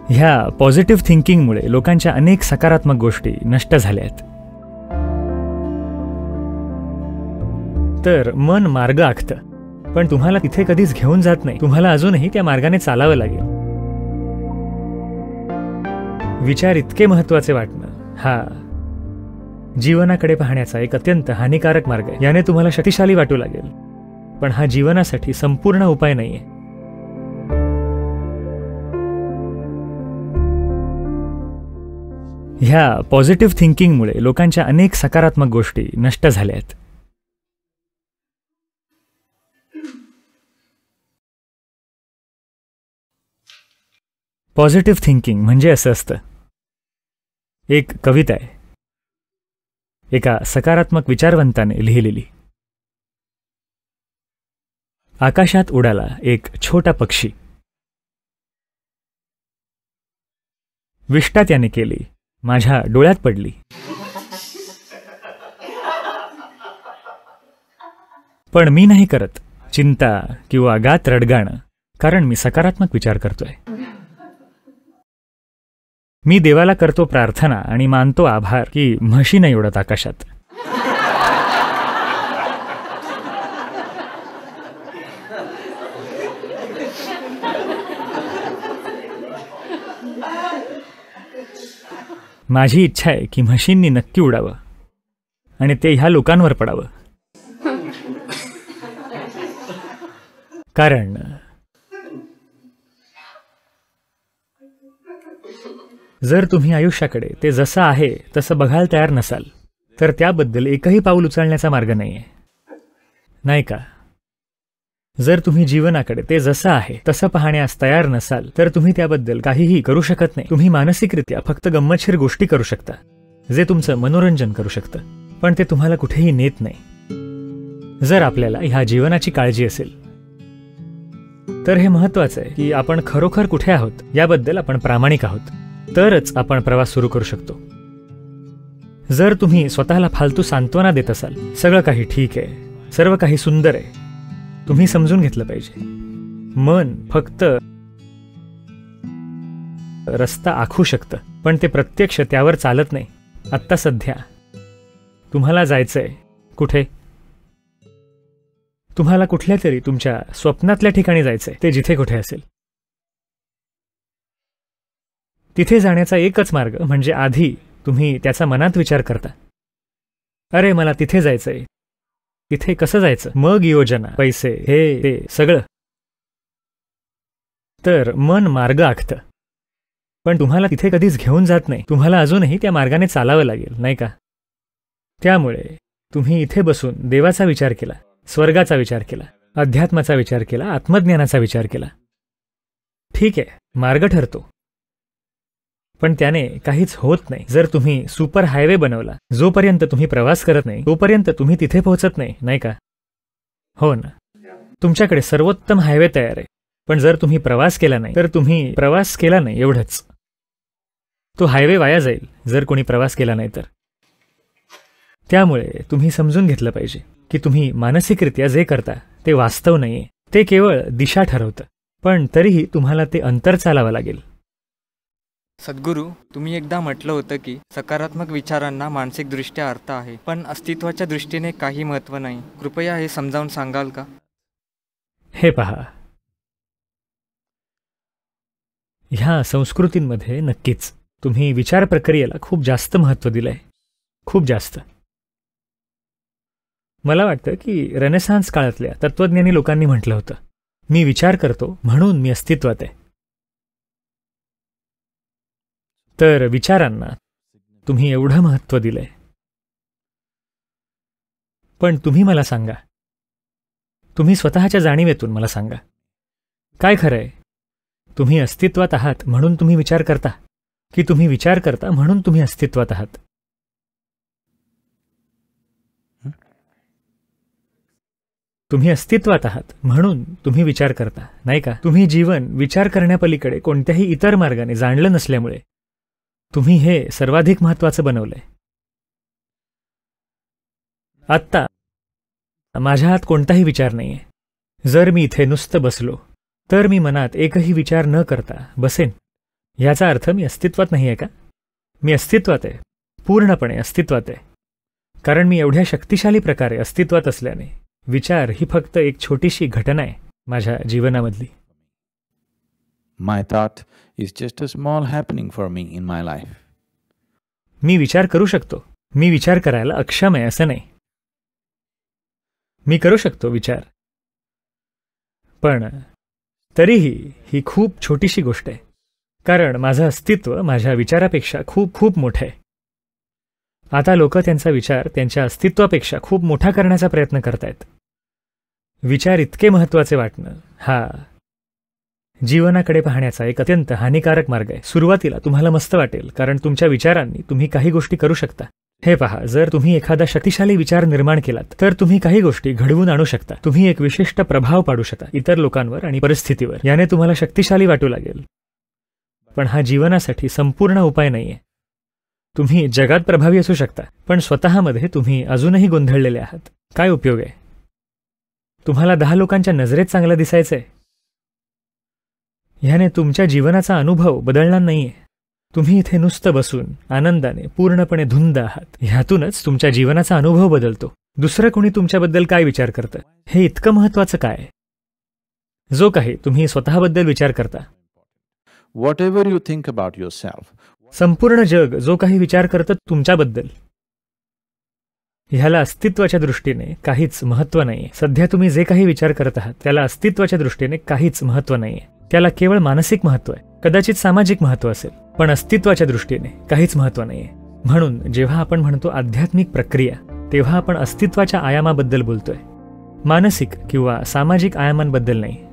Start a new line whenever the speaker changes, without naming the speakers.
ह्या पॉझिटिव्ह थिंकिंगमुळे लोकांच्या अनेक सकारात्मक गोष्टी नष्ट झाल्या आहेत. तर मन मार्ग आखतं, पण तुम्हाला तिथे कधीच घेऊन जात नाही. तुम्हाला अजूनही त्या मार्गाने चालावं लागेल. विचार इतके महत्वाचे वाटणं हा जीवनाकडे पाहण्याचा एक अत्यंत हानिकारक मार्ग आहे. याने तुम्हाला शक्तिशाली वाटू लागेल, पण हा जीवनासाठी संपूर्ण उपाय नाहीये. ह्या पॉझिटिव्ह थिंकिंगमुळे लोकांच्या अनेक सकारात्मक गोष्टी नष्ट झाल्या आहेत. पॉझिटिव्ह थिंकिंग म्हणजे असं असतं. एक कविता आहे, एका सकारात्मक विचारवंताने लिहिलेली. आकाशात उडाला एक छोटा पक्षी, विष्ठा त्याने केली, माझ्या डोळ्यात पडली. पण मी नाही करत चिंता किंवा गात रडगाणं, कारण मी सकारात्मक विचार करतोय. मी देवाला करतो प्रार्थना आणि मानतो आभार की म्हशी नाही उडत आकाशात. माझी इच्छा आहे की म्हशींनी नक्की उडावं आणि ते ह्या लोकांवर पडावं. कारण जर तुम्ही आयुष्याकडे ते जसं आहे तसं बघायला तयार नसाल तर त्याबद्दल एकही पाऊल उचलण्याचा मार्ग नाहीये, नाही का? जर तुम्ही जीवनाकडे ते जसं आहे तसं पाहण्यास तयार नसाल तर तुम्ही त्याबद्दल काहीही करू शकत नाही. तुम्ही मानसिकरित्या फक्त गंमतशीर गोष्टी करू शकता, जे तुमचं मनोरंजन करू शकतं, पण ते तुम्हाला कुठेही नेत नाही. जर आपल्याला ह्या जीवनाची काळजी असेल तर हे महत्वाचं आहे की आपण खरोखर कुठे आहोत याबद्दल आपण प्रामाणिक आहोत, तरच आपण प्रवास सुरू करू शकतो. जर तुम्ही स्वतःला फालतू सांत्वना देत असाल, सगळं काही ठीक आहे, सर्व काही सुंदर आहे, तुम्ही समजून घेतलं पाहिजे, मन फक्त रस्ता आखू शकतं, पण ते प्रत्यक्ष त्यावर चालत नाही. आत्ता सध्या तुम्हाला जायचंय कुठे? तुम्हाला कुठल्या तरी तुमच्या स्वप्नातल्या ठिकाणी जायचंय, ते जिथे कुठे असेल. तिथे जाण्याचा एकच मार्ग म्हणजे आधी तुम्ही त्याचा मनात विचार करता, अरे मला तिथे जायचंय, तिथे कसं जायचं, मग योजना, पैसे, हे ते सगळं. तर मन मार्ग आखतं, पण तुम्हाला तिथे कधीच घेऊन जात नाही. तुम्हाला अजूनही त्या मार्गाने चालावं लागेल, नाही का? त्यामुळे तुम्ही इथे बसून देवाचा विचार केला, स्वर्गाचा विचार केला, अध्यात्माचा विचार केला, आत्मज्ञानाचा विचार केला. ठीक आहे, मार्ग ठरतो, पण त्याने काहीच होत नाही. जर तुम्ही सुपर हायवे बनवला, जोपर्यंत तुम्ही प्रवास करत नाही तोपर्यंत तुम्ही तिथे पोहोचत नाही, नाही का? हो ना, तुमच्याकडे सर्वोत्तम हायवे तयार आहे, पण जर तुम्ही प्रवास केला नाही तर तुम्ही प्रवास केला नाही एवढंच. तो हायवे वाया जाईल जर कोणी प्रवास केला नाही तर. त्यामुळे तुम्ही समजून घेतलं पाहिजे की तुम्ही मानसिकरित्या जे करता ते वास्तव नाहीये, ते केवळ दिशा ठरवतं, पण तरीही तुम्हाला ते अंतर चालावं लागेल.
सद्गुरू, तुम्ही एकदा म्हटलं होतं की सकारात्मक विचारांना मानसिकदृष्ट्या अर्थ आहे, पण अस्तित्वाच्या दृष्टीने काही महत्त्व नाही. कृपया हे समजावून सांगाल का?
हे पहा, ह्या संस्कृतींमध्ये नक्कीच तुम्ही विचार प्रक्रियेला खूप जास्त महत्त्व दिलंय, खूप जास्त. मला वाटतं की रेनेसान्स काळातल्या तत्त्वज्ञानी लोकांनी म्हटलं होतं, मी विचार करतो म्हणून मी अस्तित्वात आहे. तर विचारांना तुम्ही एवढं महत्त्व दिलंय, पण तुम्ही मला सांगा, तुम्ही स्वतःच्या जाणीवेतून मला सांगा, काय खरंय? तुम्ही अस्तित्वात आहात म्हणून तुम्ही विचार करता, की तुम्ही विचार करता म्हणून तुम्ही अस्तित्वात आहात? तुम्ही अस्तित्वात आहात म्हणून तुम्ही विचार करता, नाही का? तुम्ही जीवन विचार करण्यापलीकडे कोणत्याही इतर मार्गाने जाणलं नसल्यामुळे तुम्ही हे सर्वाधिक महत्त्वाचं बनवलंय. आत्ता माझ्या हात कोणताही विचार नाहीये. जर मी इथे नुसतं बसलो तर मी मनात एकही विचार न करता बसेन, याचा अर्थ मी अस्तित्वात नाही आहे का? मी अस्तित्वात आहे, पूर्णपणे अस्तित्वात आहे. कारण मी एवढ्या शक्तिशाली प्रकारे अस्तित्वात असल्याने विचार ही फक्त एक छोटीशी घटना आहे माझ्या जीवनामधली.
My thought is just a small happening for me in my life.
मी विचार करू शकतो. मी विचार करायला अक्षम आहे असं नाही. मी करू शकतो विचार, पण तरीही ही खूप छोटीशी गोष्ट आहे. कारण माझं अस्तित्व माझ्या विचारापेक्षा खूप खूप मोठं आहे. आता लोक त्यांचा विचार त्यांच्या अस्तित्वापेक्षा खूप मोठा करण्याचा प्रयत्न करतायत. विचार इतके महत्त्वाचे वाटणं हा जीवनाकडे पाहण्याचा एक अत्यंत हानिकारक मार्ग आहे. सुरुवातीला तुम्हाला मस्त वाटेल, कारण तुमच्या विचारांनी तुम्ही काही गोष्टी करू शकता. हे पहा, जर तुम्ही एखादा शक्तिशाली विचार निर्माण केलात तर तुम्ही काही गोष्टी घडवून आणू शकता. तुम्ही एक विशिष्ट प्रभाव पाडू शकता इतर लोकांवर आणि परिस्थितीवर. याने तुम्हाला शक्तिशाली वाटू लागेल, पण हा जीवनासाठी संपूर्ण उपाय नाहीये. तुम्ही जगात प्रभावी असू शकता, पण स्वतःमध्ये तुम्ही अजूनही गोंधळलेले आहात. काय उपयोग आहे? तुम्हाला 10 लोकांच्या नजरेत चांगलं दिसायचंय, ह्याने तुमच्या जीवनाचा अनुभव बदलणार नाहीये. तुम्ही इथे नुसतं बसून आनंदाने पूर्णपणे धुंद आहात. ह्यातूनच तुमच्या जीवनाचा अनुभव बदलतो. दुसरं कोणी तुमच्याबद्दल काय विचार करतं हे इतकं महत्त्वाचं काय? जो काही तुम्ही स्वतःबद्दल विचार करता,
Whatever you think about yourself,
संपूर्ण जग जो काही विचार करतं तुमच्याबद्दल, ह्याला अस्तित्वाच्या दृष्टीने काहीच महत्त्व नाहीये. सध्या तुम्ही जे काही विचार करत आहात त्याला अस्तित्वाच्या दृष्टीने काहीच महत्त्व नाहीये. त्याला केवळ मानसिक महत्त्व आहे, कदाचित सामाजिक महत्त्व असेल, पण अस्तित्वाच्या दृष्टीने काहीच महत्त्व नाहीये. म्हणून जेव्हा आपण म्हणतो आध्यात्मिक प्रक्रिया, तेव्हा आपण अस्तित्वाच्या आयामाबद्दल बोलतोय, मानसिक किंवा सामाजिक आयामांबद्दल नाही.